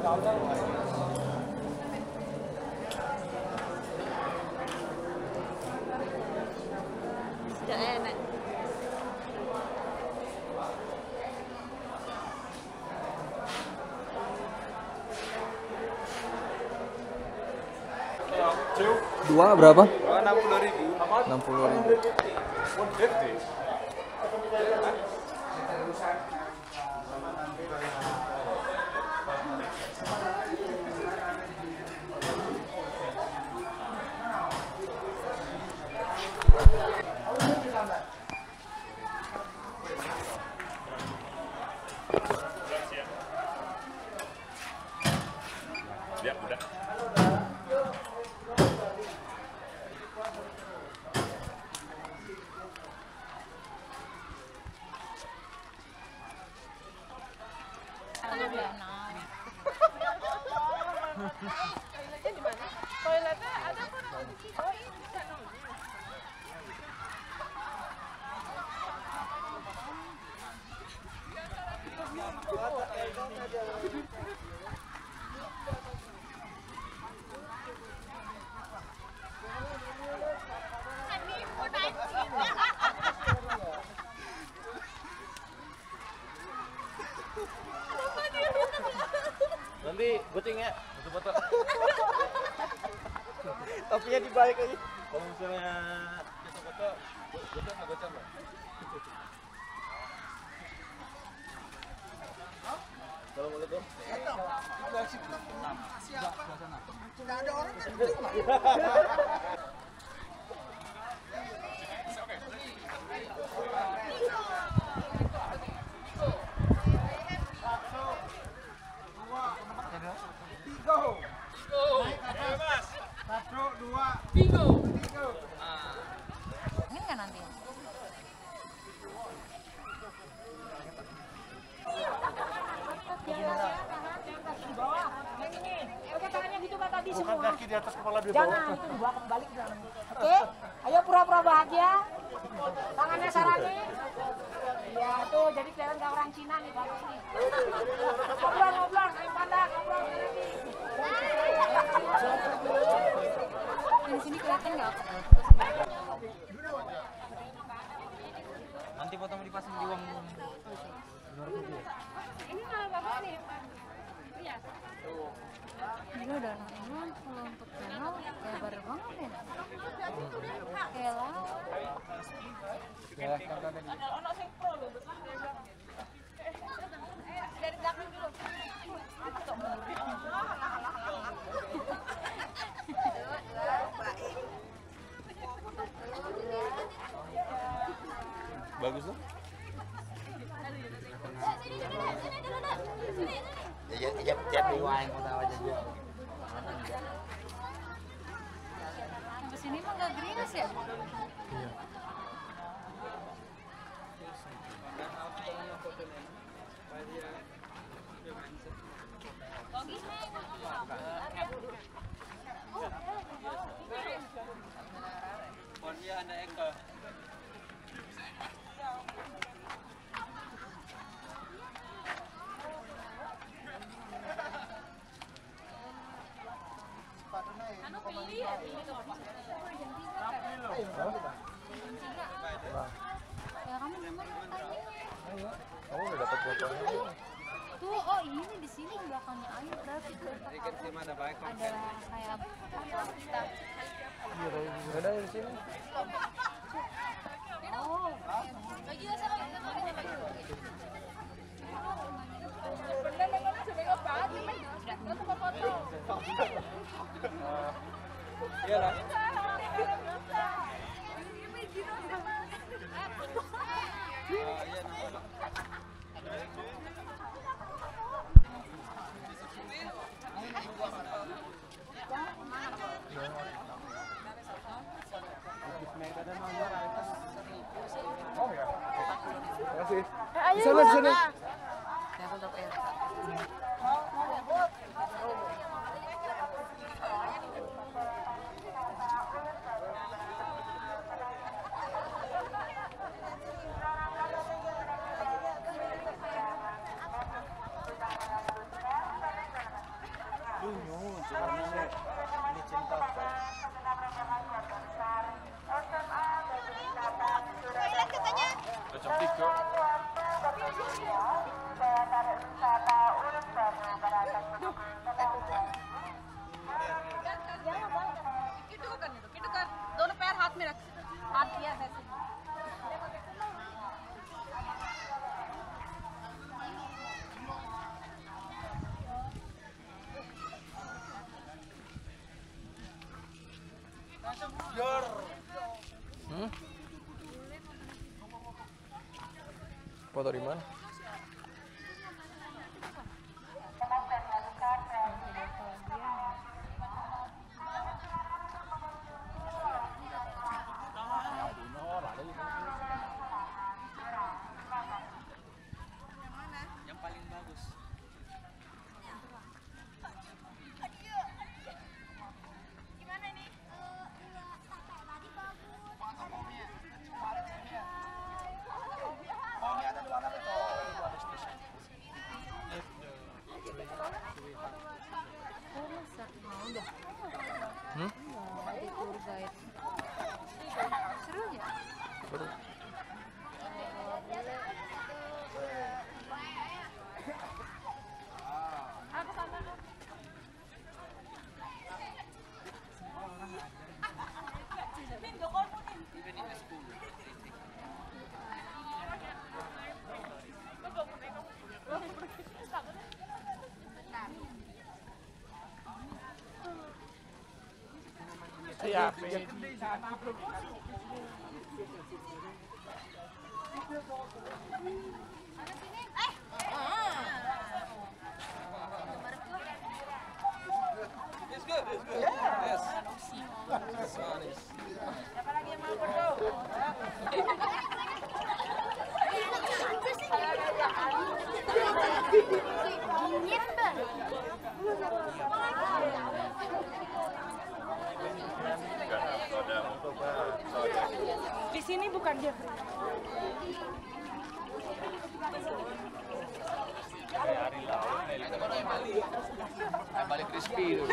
Sudah enak. Dua berapa? 60.000. 60.000. 150. Ya, udah. Toiletnya di mana? Toiletnya ada kok. Oh, ini bisa dong. Nanti goceng ya, foto-foto. Topinya dibalik lagi. Kalau misalnya foto-foto, goceng nggak goceng lah. Assalamualaikum. Siapa? Tidak ada orang kan? Bingo. Ini nggak nanti? Bukan kaki di atas kepala dia. Jangan, itu dibawa kembali ke dalam. Oke, ayo pura-pura bahagia. Tangannya sarani. Ya tuh, jadi kelihatan kayak orang Cina nih, bagus nih. Ngobrol, ayo pandang, ngobrol. Di sini kelihatan nggak? Nanti potong dipasang di uang. Ini malah bagus nih. Iya. Ini udah anak-anak kalau untuk channel ya baru banget ya. Kela. Ya, kan ada di Dari belakang dulu. Bagus tuh. ya chat di wae kota aja dia. Sampai sini mah nggak gerimis ya? Iya. Ya kamu gimana tanya? Kamu udah dapat fotonya? Tuh, oh ini di sini belakangnya Ayu berarti tuh. Ada kayak Ada di sini. oh. Iya lah. Oh ya. Terima kasih. Di sana di sini. दोनों पैर हाथ में रख, हाथ दिया ऐसे। Foto di mana? Yang paling bagus. Ada tour guide. Seru ya? Seru. Aku sama dong. Di sini bukan Jeffrey. Balik crispy dulu.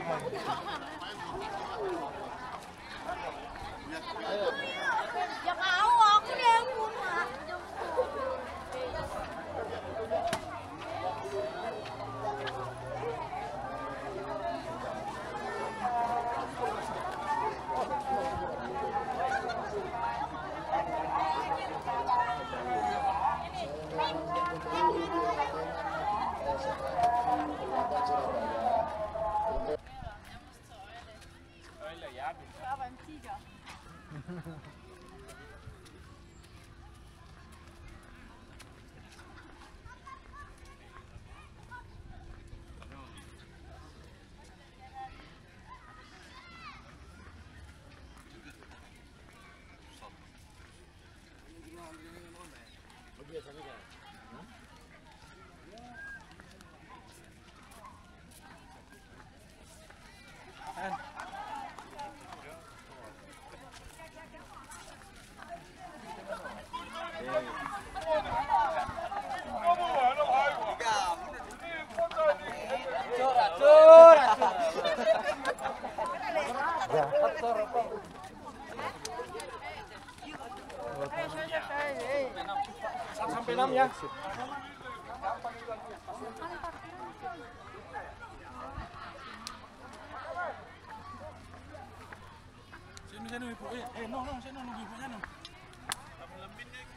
Ya mau aku deh yang rumah. Sampai 6 ya. Sini ibu. No, sini nunggu ibunya no.